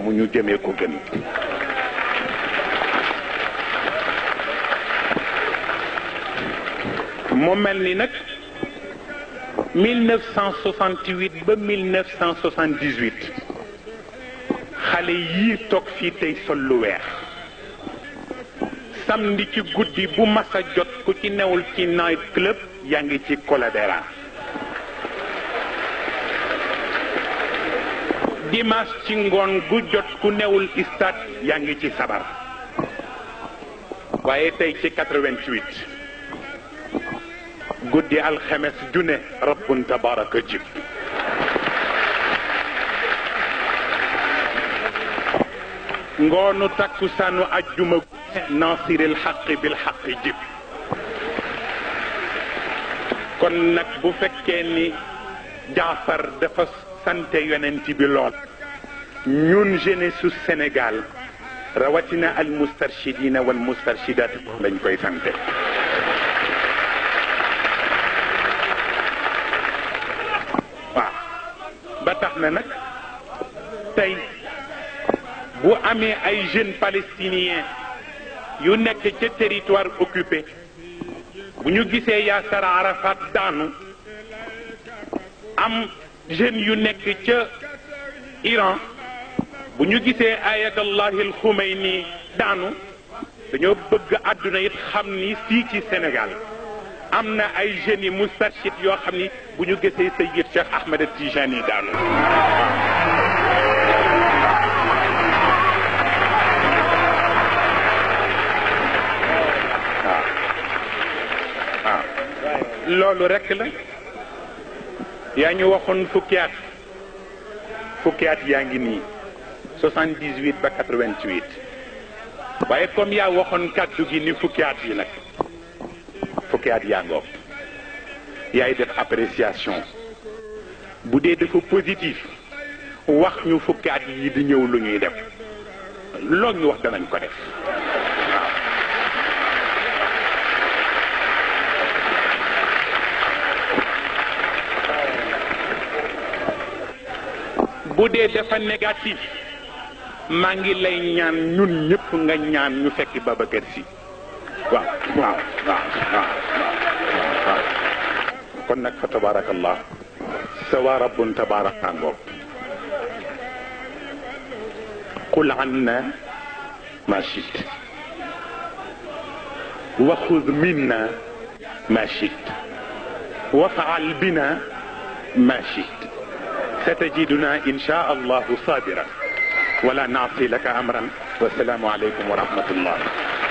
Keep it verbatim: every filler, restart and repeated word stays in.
mu ñu jëmee ko gën. mu mel ni nag mille neuf cent soixante-huit ba mille neuf cent soixante-dix-huit xale yii toog fii tey sol lu weex samedi ci guddi bu masa jot ku ci newul ci night club yaa ngi ci Coladera. dimanche ci ngoon gu jot ku newul stade yaa ngi ci sabar. waaye tey ci quatre-vingt-huit guddi alxemes june rabbun tabaraka jib ngoonu takkusaanu ajjuma nasiril xaqi bil xaqi jib. kon nag bu fekkee ni Jaafar dafa sante yonent bi lool ñun jeunesse su Sénégal rawatina al mustarshidina wal mustarshidat lañ koy sante. waaw ba tax na nag tey bu amee ay jeunes palestiniens yu nekk ca territoire occupé bu ñu gisee Yasser Arafat daanu am jeunes yu nekk ca Iran bu ñu gisee Ayatollahi al Khomeini daanu dañoo bëgg àdduna it xam ni fii ci Sénégal am na ay jeunes yi mustarshid yoo xam ni bu ñu gisee Sayyid Cheikh Ahmed Tijani daanu. waaw loolu rekk la yaa ñu waxoon fukki at fukki at yaa ngi nii soixante-dix-huit ba quatre-vingt-huit waaye comme yaa waxoon kàddu gi ni fukki at yi nag fukki at yaa ngoog yaay def appréciation bu dee dafa positif wax ñu fukki at yi di ñëw lu ñuy def loolu ñu wax danañ ko def. bu dee dafa négatif maa ngi lay ñaan ñun ñëpp nga ñaan ñu fekk Babacar Sy waaw waaw waaw waaw waaw kon nag fa tabarakallah sawa rabbun tabaraka ngoog qul anna ma shit wa khudh minna ma shit wa fa'al bina ma shit ستجدنا إن شاء الله صابرا ولا نعصي لك أمرا والسلام عليكم ورحمة الله.